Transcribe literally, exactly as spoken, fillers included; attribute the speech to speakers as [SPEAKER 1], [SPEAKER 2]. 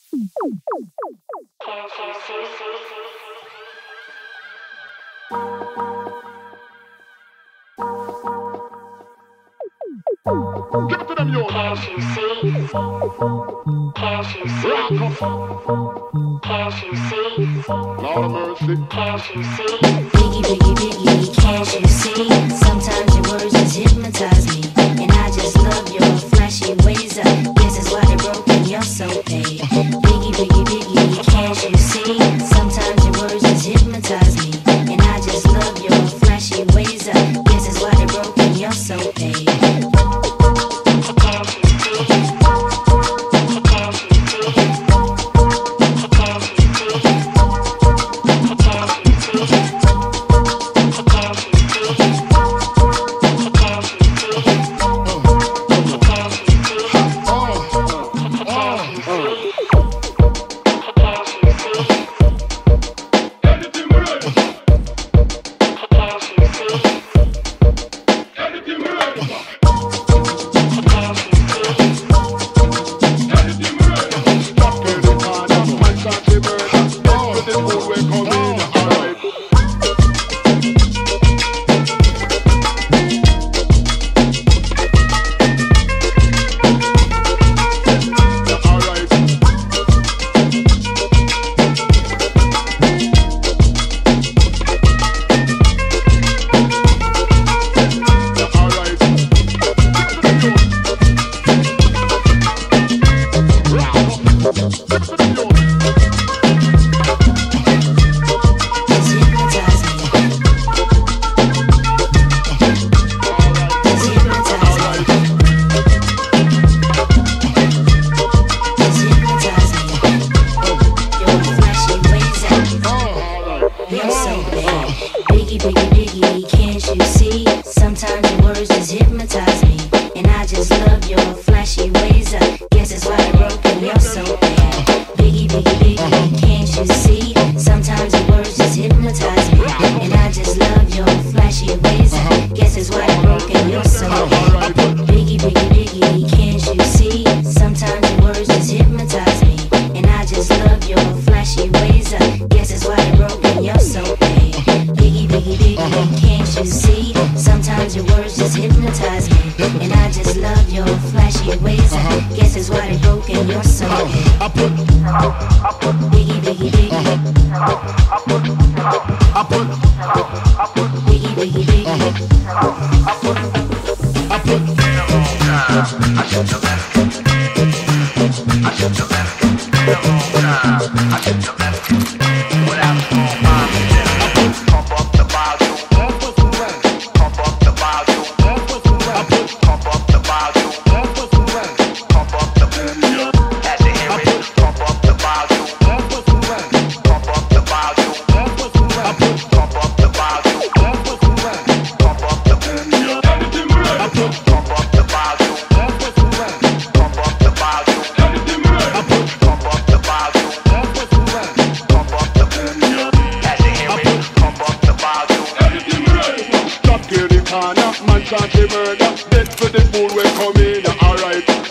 [SPEAKER 1] Give it to them, yo.
[SPEAKER 2] Can't you see? Can't you see? Can't you see?
[SPEAKER 1] Lord of mercy.
[SPEAKER 2] Can't you see? Biggie, biggie, biggie, can't you see? Sometimes your words just hypnotize me, and I just love your flashy ways. I guess it's why they broke and you're so paid. Biggie, biggie, biggie, can't you see? Sometimes your words just hypnotize me, and I just love your flashy ways. I guess it's why they broke and you're so paid.
[SPEAKER 1] Man can't be murder, dead for the fool we come in. Alright,